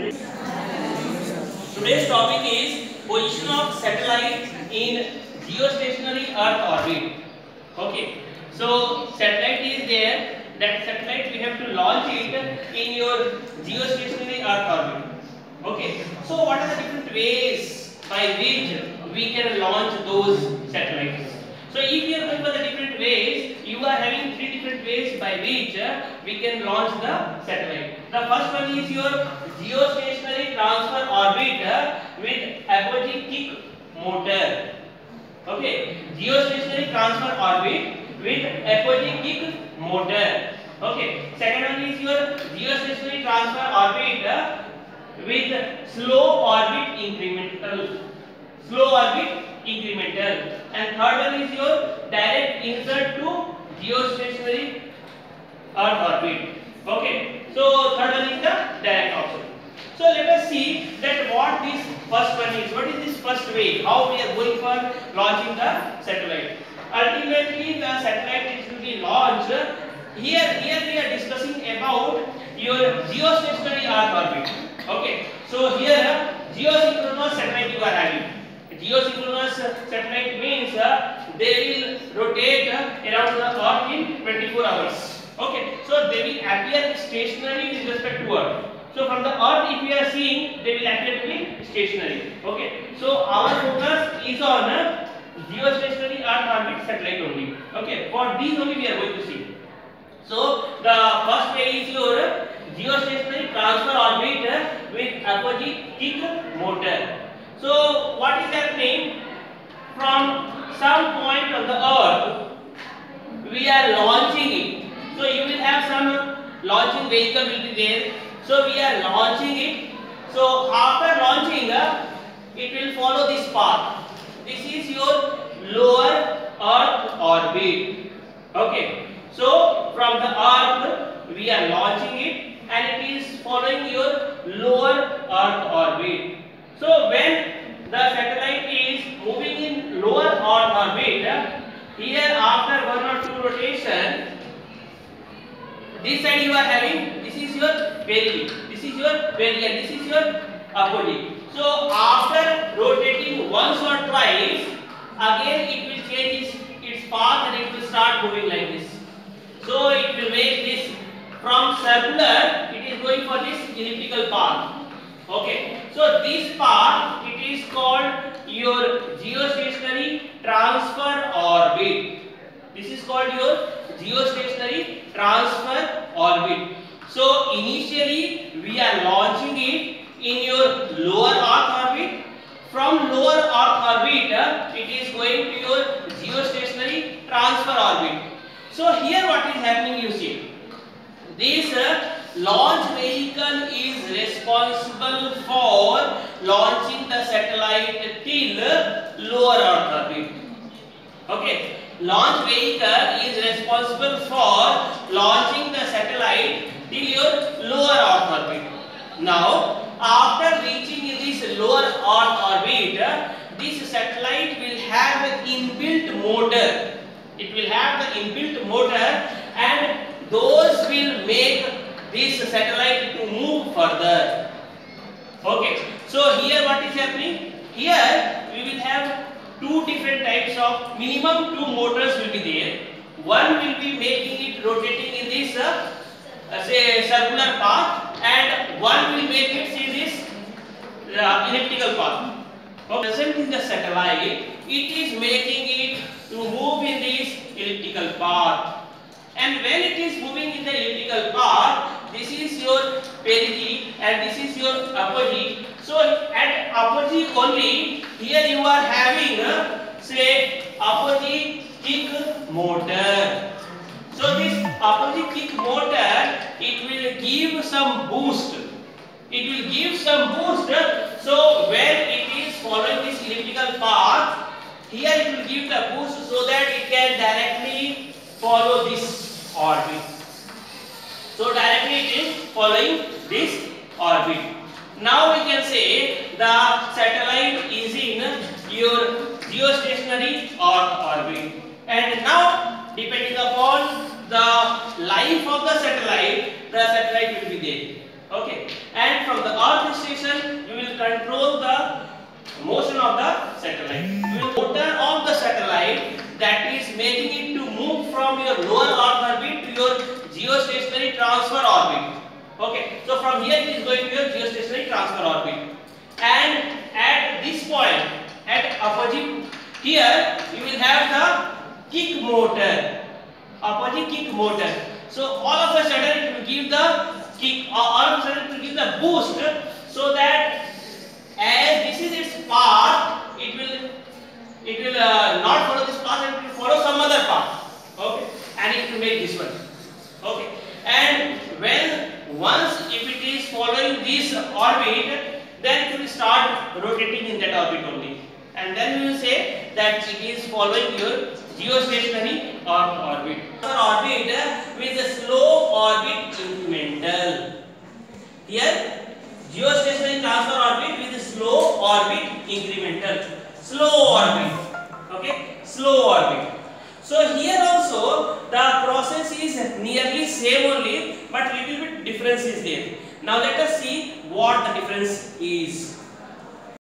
Today's topic is position of satellite in geostationary Earth orbit. Okay, so satellite is there. That satellite we have to launch it in your geostationary Earth orbit. Okay, so what are the different ways by which we can launch those satellites? So if you are going for the different ways, you are having three different ways by which we can launch the satellite. The first one is your geostationary transfer orbit with apogee kick motor. Okay, geostationary transfer orbit with apogee kick motor. Okay, second one is your geostationary transfer orbit with slow orbit incremental. And third one is your direct insert to geostationary Earth orbit. Okay, so third one is the direct option. So let us see that what this first one is. What is this first way? How we are going for launching the satellite? Ultimately, the satellite is to be launched. Here we are discussing about your geostationary Earth orbit. Okay, so here geosynchronous satellite you are having. Geosynchronous satellite means they will rotate around the Earth in 24 hours. Okay, so they will appear stationary with respect to Earth. So from the Earth, if we are seeing, they will appear to be stationary. Okay, so our focus is on geostationary Earth orbit satellite only. Okay, for these only we are going to see. So the first way is your geostationary transfer orbit with apogee kick motor. So what is happening? From some point on the Earth, we are launching it. So you will have some launching vehicle will be there. So we are launching it. So after launching, it will follow this path. This is your lower Earth orbit. Okay. So from the Earth, we are launching it, and it is following your lower Earth orbit. So when the satellite is moving in lower Earth orbit, here after one or two rotation, this side you are having, this is your perigee, this is your perigee, this is your apogee. So after rotating once or twice, again it will change its path and it will start moving like this. So it will make this from circular, it is going for this elliptical path. Okay, so this path, it is called your geostationary transfer orbit. This is called your geostationary transfer orbit. So initially we are launching it in your lower Earth orbit. From lower Earth orbit, it is going to your geostationary transfer orbit. So here what is happening, you see, this launch vehicle is responsible for launching the satellite till lower Earth orbit. Okay, launch vehicle is responsible for launching the satellite till your lower Earth orbit. Now, after reaching in this lower Earth orbit, this satellite will have an inbuilt motor. It will have the inbuilt motor, and those will make this satellite to move further. Okay, so here what is happening? Here we will have two different types of, minimum two motors will be there. One will be making it rotating in this say circular path, and one will make it see this elliptical path. Present in the satellite, it is making it to move in this elliptical path. And when it is moving in the elliptical path, this is your perigee and this is your apogee. So at apogee only, here you are having say apogee kick motor. So this apogee kick motor, it will give some boost. It will give some boost. So when it is following this elliptical path, here it will give the boost so that it can directly follow this orbit. So directly it is following this orbit. Now we can say the satellite is in your geostationary orbit. And now depending upon the life of the satellite will be there. Okay. And from the Earth control the motion of the satellite. We will motor of the satellite that is making it to move from your lower Earth orbit to your geostationary transfer orbit. Okay, so from here it is going to your geostationary transfer orbit, and at this point, at apogee here, you will have the kick motor, apogee kick motor. So all of a sudden it will give the kick, or all of a sudden it will give the boost, so that as this is its path, it will not follow this path, and it will follow some other path. Okay, and it will make this one. Okay, and once if it is following this orbit, then it will start rotating in that orbit only, and then we will say that it is following your geostationary orbit. Orbit with a slow orbit incremental. Here geostationary transfer orbit with a slow orbit incremental. Slow orbit. Okay, slow orbit. So here also the process is nearly same only, but little bit difference is there. Now let us see what the difference is.